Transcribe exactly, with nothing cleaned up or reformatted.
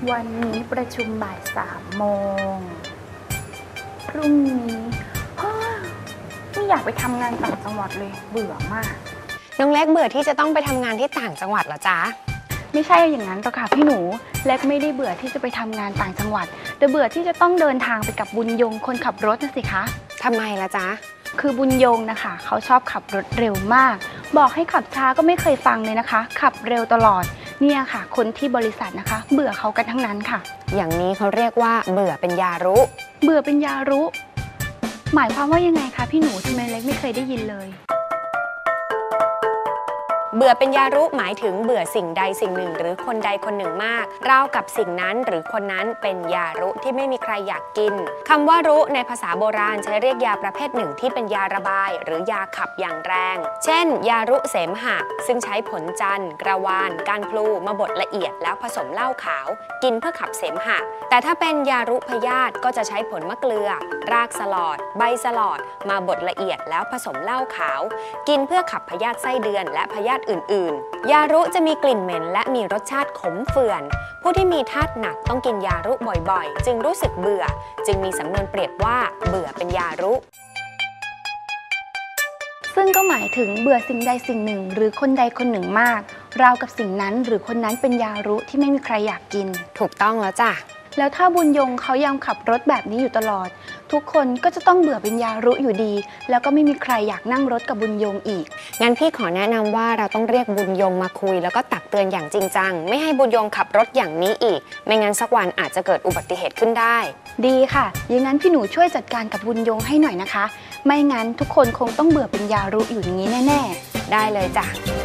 วันนี้ประชุมบ่ายสามโมงพรุ่งนี้ไม่อยากไปทำงานต่างจังหวัดเลยเบื่อมากน้องเล็กเบื่อที่จะต้องไปทำงานที่ต่างจังหวัดเหรอจ๊ะไม่ใช่อย่างนั้นหรอกค่ะพี่หนูเล็กไม่ได้เบื่อที่จะไปทำงานต่างจังหวัดแต่เบื่อที่จะต้องเดินทางไปกับบุญยงคนขับรถนะสิคะทำไมล่ะจ๊ะคือบุญยงนะคะเขาชอบขับรถเร็วมากบอกให้ขับช้าก็ไม่เคยฟังเลยนะคะขับเร็วตลอดเนี่ยค่ะคนที่บริษัทนะคะเบื่อเขากันทั้งนั้นค่ะอย่างนี้เขาเรียกว่าเบื่อเป็นยารุเบื่อเป็นยารุหมายความว่ายังไงคะพี่หนูทำไมเล็กไม่เคยได้ยินเลยเบื่อเป็นยารุหมายถึงเบื่อสิ่งใดสิ่งหนึ่งหรือคนใดคนหนึ่งมากราวกับสิ่งนั้นหรือคนนั้นเป็นยารุที่ไม่มีใครอยากกินคำว่ารุในภาษาโบราณใช้เรียกยาประเภทหนึ่งที่เป็นยาระบายหรือยาขับอย่างแรงเช่นยารุเสมหะซึ่งใช้ผลจันทร์กระวานก้านพลูมาบดละเอียดแล้วผสมเหล้าขาวกินเพื่อขับเสมหะแต่ถ้าเป็นยารุพยาธิก็จะใช้ผลมะเกลือรากสลอดใบสลอดมาบดละเอียดแล้วผสมเหล้าขาวกินเพื่อขับพยาธิไส้เดือนและพยาธิอื่นๆยารุจะมีกลิ่นเหม็นและมีรสชาติขมเฝื่อนผู้ที่มีธาตุหนักต้องกินยารุบ่อยๆจึงรู้สึกเบื่อจึงมีสำนวนเปรียบว่าเบื่อเป็นยารุซึ่งก็หมายถึงเบื่อสิ่งใดสิ่งหนึ่งหรือคนใดคนหนึ่งมากราวกับสิ่งนั้นหรือคนนั้นเป็นยารุที่ไม่มีใครอยากกินถูกต้องแล้วจ้ะแล้วถ้าบุญยงเขายังขับรถแบบนี้อยู่ตลอดทุกคนก็จะต้องเบื่อเป็นยารุอยู่ดีแล้วก็ไม่มีใครอยากนั่งรถกับบุญยงอีกงั้นพี่ขอแนะนำว่าเราต้องเรียกบุญยงมาคุยแล้วก็ตักเตือนอย่างจริงจังไม่ให้บุญยงขับรถอย่างนี้อีกไม่งั้นสักวันอาจจะเกิดอุบัติเหตุขึ้นได้ดีค่ะอย่างนั้นพี่หนูช่วยจัดการกับบุญยงให้หน่อยนะคะไม่งั้นทุกคนคงต้องเบื่อเป็นยารุอยู่อย่างนี้แน่ๆได้เลยจ้ะ